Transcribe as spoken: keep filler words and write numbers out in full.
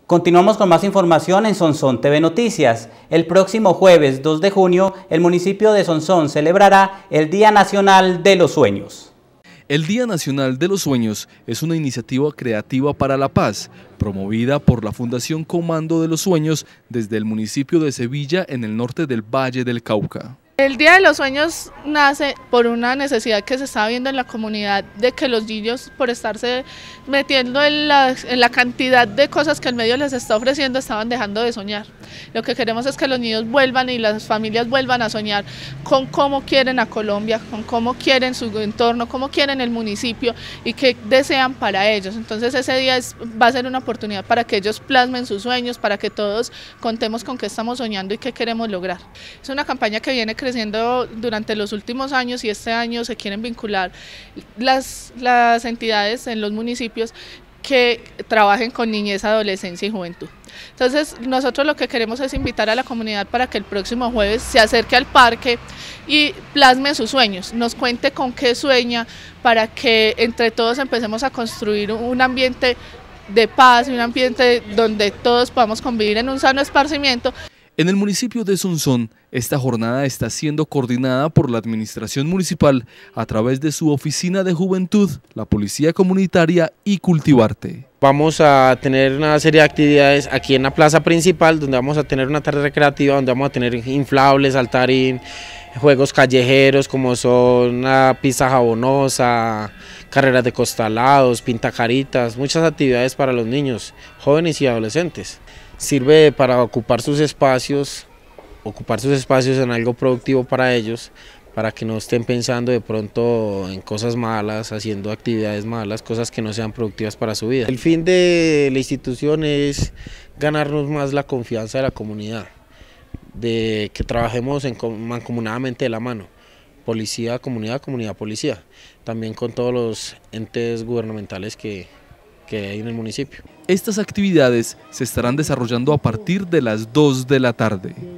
Continuamos con más información en Sonsón T V Noticias. El próximo jueves dos de junio, el municipio de Sonsón celebrará el Día Nacional de los Sueños. El Día Nacional de los Sueños es una iniciativa creativa para la paz, promovida por la Fundación Comando de los Sueños desde el municipio de Sevilla en el norte del Valle del Cauca. El Día de los Sueños nace por una necesidad que se está viendo en la comunidad de que los niños, por estarse metiendo en la, en la cantidad de cosas que el medio les está ofreciendo, estaban dejando de soñar. Lo que queremos es que los niños vuelvan y las familias vuelvan a soñar con cómo quieren a Colombia, con cómo quieren su entorno, cómo quieren el municipio y qué desean para ellos. Entonces ese día es, va a ser una oportunidad para que ellos plasmen sus sueños, para que todos contemos con qué estamos soñando y qué queremos lograr. Es una campaña que viene creciendo creciendo durante los últimos años y este año se quieren vincular las, las entidades en los municipios que trabajen con niñez, adolescencia y juventud. Entonces nosotros lo que queremos es invitar a la comunidad para que el próximo jueves se acerque al parque y plasme sus sueños, nos cuente con qué sueña, para que entre todos empecemos a construir un ambiente de paz y un ambiente donde todos podamos convivir en un sano esparcimiento. En el municipio de Sonsón, esta jornada está siendo coordinada por la administración municipal a través de su oficina de juventud, la policía comunitaria y Cultivarte. Vamos a tener una serie de actividades aquí en la plaza principal, donde vamos a tener una tarde recreativa, donde vamos a tener inflables, saltarín, juegos callejeros como son la pista jabonosa, carreras de costalados, pintacaritas, muchas actividades para los niños, jóvenes y adolescentes. Sirve para ocupar sus espacios, ocupar sus espacios en algo productivo para ellos, para que no estén pensando de pronto en cosas malas, haciendo actividades malas, cosas que no sean productivas para su vida. El fin de la institución es ganarnos más la confianza de la comunidad, de que trabajemos en, mancomunadamente de la mano, policía, comunidad, comunidad, policía, también con todos los entes gubernamentales que que hay en el municipio. Estas actividades se estarán desarrollando a partir de las dos de la tarde.